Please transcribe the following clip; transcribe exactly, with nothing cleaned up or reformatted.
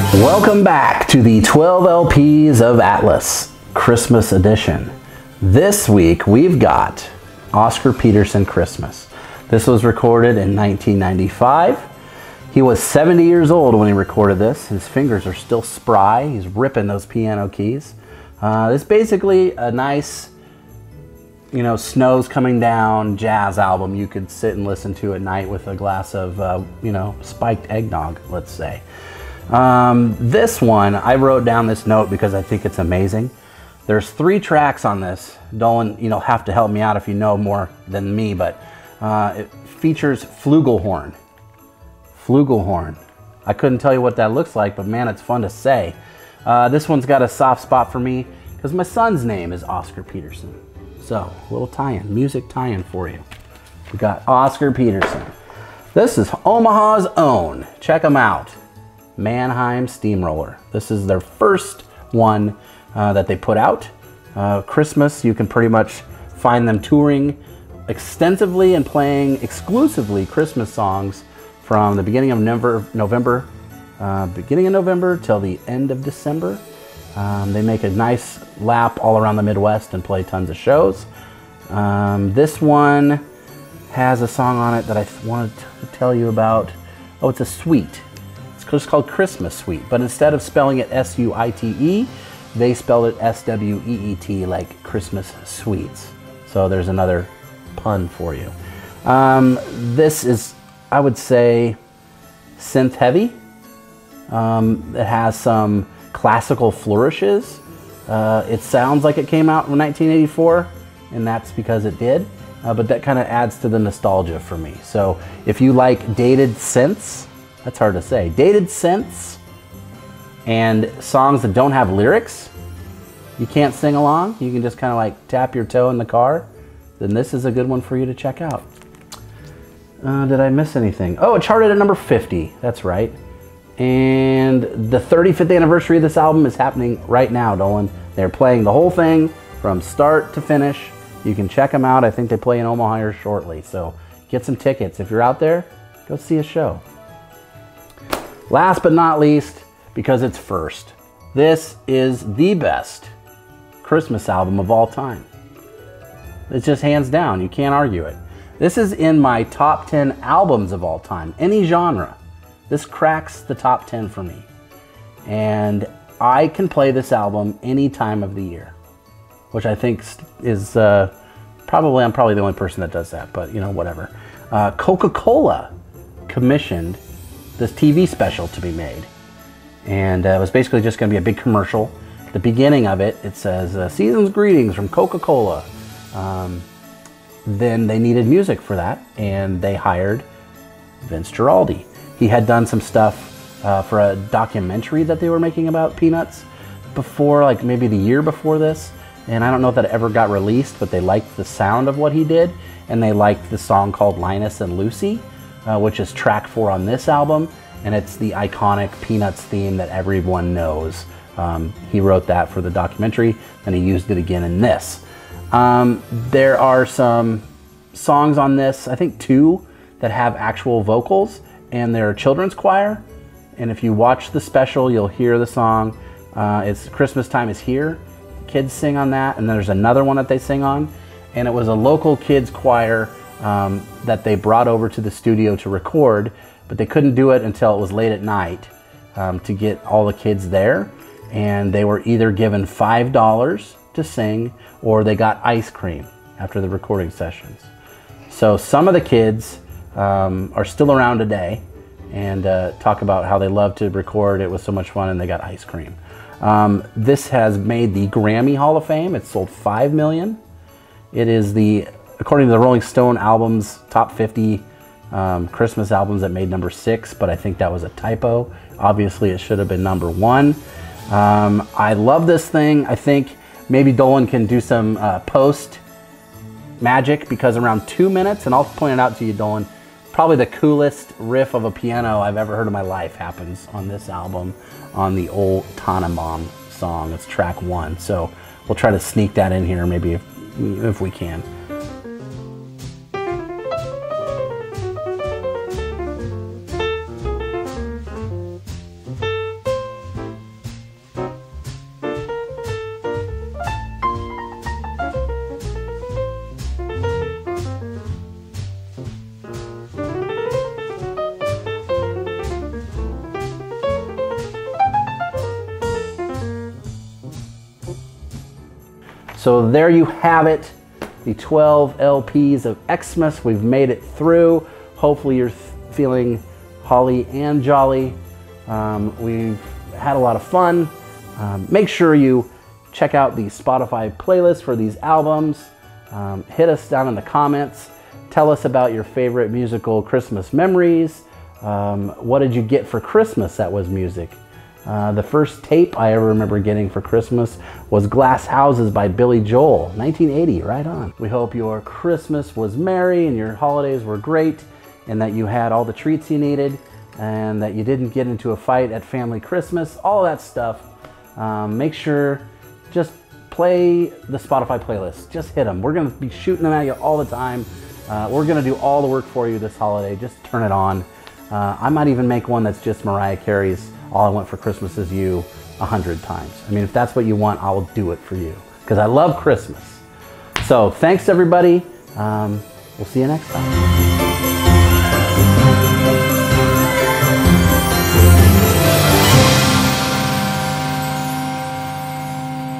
Welcome back to the twelve L Ps of Atlas Christmas edition. This week we've got Oscar Peterson Christmas. This was recorded in nineteen ninety-five. He was seventy years old when he recorded this. His fingers are still spry. He's ripping those piano keys. Uh, it's basically a nice, you know, snow's coming down jazz album you could sit and listen to at night with a glass of, uh, you know, spiked eggnog, let's say. Um, this one, I wrote down this note because I think it's amazing. There's three tracks on this. Dolan, you know, have to help me out if you know more than me, but uh, it features flugelhorn. Flugelhorn. I couldn't tell you what that looks like, but man, it's fun to say. Uh, this one's got a soft spot for me because my son's name is Oscar Peterson. So, a little tie-in, music tie-in for you. We got Oscar Peterson. This is Omaha's own. Check them out. Mannheim Steamroller. This is their first one uh, that they put out. Uh, Christmas, you can pretty much find them touring extensively and playing exclusively Christmas songs from the beginning of November, November uh, beginning of November till the end of December. Um, they make a nice lap all around the Midwest and play tons of shows. Um, this one has a song on it that I wanted to tell you about. Oh, it's a suite. It's called Christmas Suite, but instead of spelling it S U I T E, they spelled it S W E E T, like Christmas Sweets. So there's another pun for you. Um, this is, I would say, synth heavy. Um, it has some classical flourishes. Uh, it sounds like it came out in nineteen eighty-four, and that's because it did, uh, but that kind of adds to the nostalgia for me. So if you like dated synths, that's hard to say, dated synths and songs that don't have lyrics, you can't sing along, you can just kind of like tap your toe in the car, then this is a good one for you to check out. Uh, did I miss anything? Oh, it charted at number fifty, that's right. And the thirty-fifth anniversary of this album is happening right now, Dolan. They're playing the whole thing from start to finish. You can check them out. I think they play in Omaha here shortly. So get some tickets. If you're out there, go see a show. Last but not least, because it's first, this is the best Christmas album of all time. It's just hands down. You can't argue it. This is in my top ten albums of all time, any genre. This cracks the top ten for me. And I can play this album any time of the year, which I think is uh, probably, I'm probably the only person that does that, but you know, whatever. Uh, Coca-Cola commissioned this T V special to be made. And uh, it was basically just gonna be a big commercial. At the beginning of it, it says, uh, season's greetings from Coca-Cola. Um, then they needed music for that, and they hired Vince Guaraldi. He had done some stuff uh, for a documentary that they were making about Peanuts before, like maybe the year before this. And I don't know if that ever got released, but they liked the sound of what he did. And they liked the song called Linus and Lucy, uh, which is track four on this album. And it's the iconic Peanuts theme that everyone knows. Um, he wrote that for the documentary, and he used it again in this. Um, there are some songs on this, I think two, that have actual vocals. And they're a children's choir, and if you watch the special, you'll hear the song. Uh, it's Christmas Time Is Here. Kids sing on that, and there's another one that they sing on, and it was a local kids choir um, that they brought over to the studio to record, but they couldn't do it until it was late at night um, to get all the kids there, and they were either given five dollars to sing, or they got ice cream after the recording sessions. So some of the kids Um, are still around today and uh, talk about how they love to record. It was so much fun and they got ice cream. Um, this has made the Grammy Hall of Fame. It's sold five million. It is the, according to the Rolling Stone albums, top fifty um, Christmas albums that made number six, but I think that was a typo. Obviously it should have been number one. Um, I love this thing. I think maybe Dolan can do some uh, post magic, because around two minutes, and I'll point it out to you, Dolan, probably the coolest riff of a piano I've ever heard in my life happens on this album, on the old Tannenbaum song. It's track one. So we'll try to sneak that in here maybe if, if we can. So there you have it, the twelve L Ps of Xmas. We've made it through. Hopefully you're feeling holly and jolly. Um, we've had a lot of fun. Um, make sure you check out the Spotify playlist for these albums. Um, hit us down in the comments. Tell us about your favorite musical Christmas memories. Um, what did you get for Christmas that was music? Uh, the first tape I ever remember getting for Christmas was Glass Houses by Billy Joel, nineteen eighty, right on. We hope your Christmas was merry and your holidays were great and that you had all the treats you needed and that you didn't get into a fight at family Christmas, all that stuff. Um, make sure, just play the Spotify playlist. Just hit them. We're gonna be shooting them at you all the time. Uh, we're gonna do all the work for you this holiday. Just turn it on. Uh, I might even make one that's just Mariah Carey's All I Want for Christmas Is You a hundred times. I mean, if that's what you want, I'll do it for you because I love Christmas. So thanks everybody. Um, we'll see you next time.